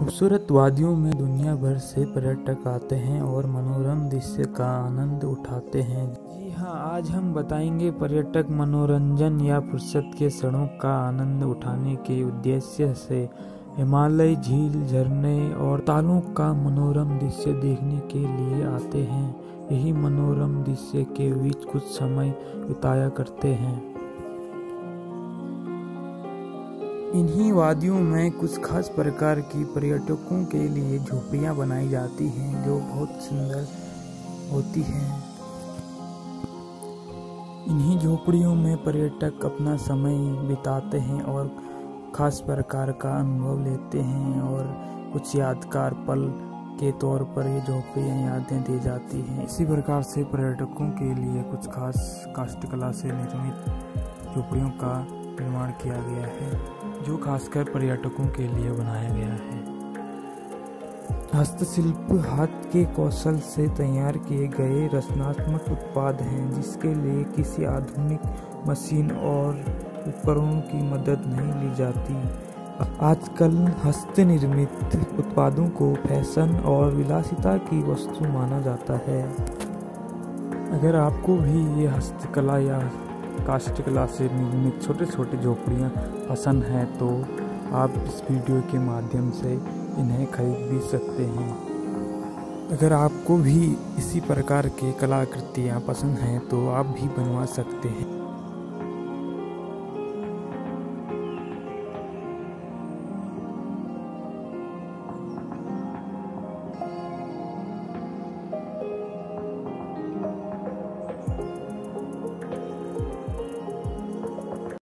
खूबसूरत वादियों में दुनिया भर से पर्यटक आते हैं और मनोरम दृश्य का आनंद उठाते हैं। जी हाँ, आज हम बताएंगे पर्यटक मनोरंजन या फुर्सत के क्षणों का आनंद उठाने के उद्देश्य से हिमालय, झील, झरने और तालों का मनोरम दृश्य देखने के लिए आते हैं। यही मनोरम दृश्य के बीच कुछ समय बिताया करते हैं। इन्हीं वादियों में कुछ खास प्रकार की पर्यटकों के लिए झोपड़ियां बनाई जाती हैं जो बहुत सुंदर होती हैं। इन्हीं झोपड़ियों में पर्यटक अपना समय बिताते हैं और खास प्रकार का अनुभव लेते हैं और कुछ यादगार पल के तौर पर ये झोपड़ियां यादें दी जाती हैं। इसी प्रकार से पर्यटकों के लिए कुछ खास काष्ठकला से निर्मित झोपड़ियों का निर्माण किया गया है जो खासकर पर्यटकों के लिए बनाया गया है। हस्तशिल्प हाथ के कौशल से तैयार किए गए रचनात्मक उत्पाद हैं जिसके लिए किसी आधुनिक मशीन और उपकरणों की मदद नहीं ली जाती। आजकल हस्त निर्मित उत्पादों को फैशन और विलासिता की वस्तु माना जाता है। अगर आपको भी ये हस्तकला या काष्ठकला से निर्मित छोटे छोटे झोपड़ियाँ पसंद हैं तो आप इस वीडियो के माध्यम से इन्हें खरीद भी सकते हैं। अगर आपको भी इसी प्रकार की कलाकृतियाँ पसंद हैं तो आप भी बनवा सकते हैं।